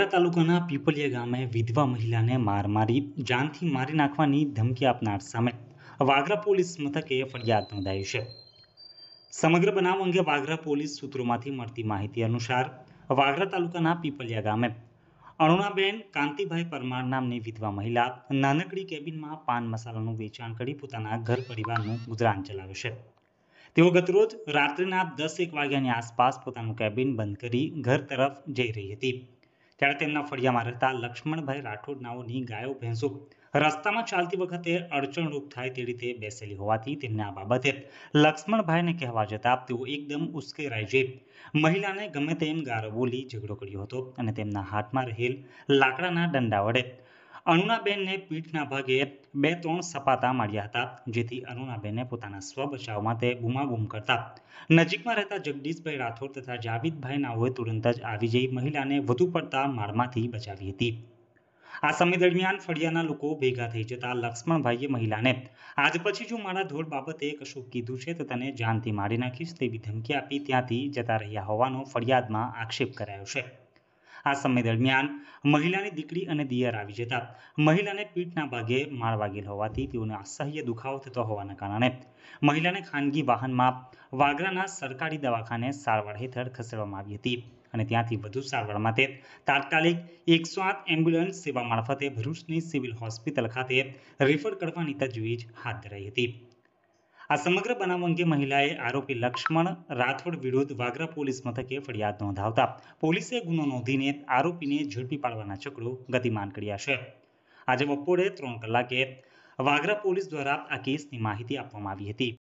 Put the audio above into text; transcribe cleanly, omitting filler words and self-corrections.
વાગરા તાલુકાના પીપલિયા ગામે વિધવા મહિલાને માર મારી જાનથી મારી નાખવાની ધમકી આપનાર સામે વાગરા પોલીસ મથકે ફરિયાદ નોંધાઈ છે. સમગ્ર બનાવ અંગે વાગરા પોલીસ સૂત્રોમાંથી મળતી માહિતી અનુસાર વાગરા તાલુકાના પીપલિયા ગામે અરુણાબેન કાંતિભાઈ પરમાર નામની વિધવા મહિલા નાનકડી કેબિનમાં પાન મસાલાનું વેચાણ કરી પોતાના ઘર પરિવારનું ગુજરાન ચલાવે છે. તેઓ ગતરોજ રાત્રિના 10-1 વાગ્યાની આસપાસ પોતાનું કેબિન બંધ કરી ઘર તરફ જઈ રહી હતી. ત્યારે તેમના ફળિયામાં રહેતા લક્ષ્મણભાઈ રાઠોડ નાઓની ગાયો ભેંસો રસ્તામાં ચાલતી વખતે અડચણરૂપ થાય તે રીતે બેસેલી હોવાથી તેમને આ બાબતે લક્ષ્મણભાઈને કહેવા જતાં તેઓ એકદમ ઉશ્કેરાઈ જઈ મહિલાને ગમે તેમ ગાળો બોલી ઝઘડો કર્યો હતો અને તેમના હાથમાં રહેલ લાકડાના દંડા વડે અરુણાબેનને પીઠના ભાગે 2-3 સપાટા માર્યા હતા, જેથી અરુણાબેને પોતાના સ્વ બચાવ માટે બૂમાબૂમ કરતા નજીકમાં રહેતા જગદીશભાઈ રાઠોડ તથા જાવીદભાઈ નાઓએ તુરંત જ આવી જઈ મહિલાને વધુ પડતા મારમાંથી બચાવી હતી. આ સમય દરમિયાન ફળિયાના લોકો ભેગા થઈ જતા લક્ષ્મણભાઈએ મહિલાને આજ પછી જો મારા ધોળ બાબતે કશું કીધું છે તો તને જાનથી મારી નાખીશ તેવી ધમકી આપી ત્યાંથી જતા રહ્યા હોવાનો ફરિયાદમાં આક્ષેપ કરાયો છે. આ સમય દરમિયાન મહિલાની દીકરી અને દિયર આવી જતા મહિલાને પીઠના ભાગે માર વાગેલ હોવાથી તેઓને અસહ્ય દુખાવો થતો હોવાના કારણે મહિલાને ખાનગી વાહનમાં વાગરાના સરકારી દવાખાને સારવાર હેઠળ ખસેડવામાં આવી હતી અને ત્યાંથી વધુ સારવાર માટે તાત્કાલિક 108 એમ્બ્યુલન્સ સેવા મારફતે ભરૂચની સિવિલ હોસ્પિટલ ખાતે રેફર કરવાની તજવીજ હાથ ધરાઈ હતી. આ સમગ્ર બનાવ અંગે મહિલાએ આરોપી લક્ષ્મણ રાઠોડ વિરુદ્ધ વાગરા પોલીસ મથકે ફરિયાદ નોંધાવતા પોલીસે ગુનો નોંધીને આરોપીને ઝડપી પાડવાના ચક્રો ગતિમાન કર્યા છે. આજે બપોરે 3 કલાકે વાગરા પોલીસ દ્વારા આ કેસની માહિતી આપવામાં આવી હતી.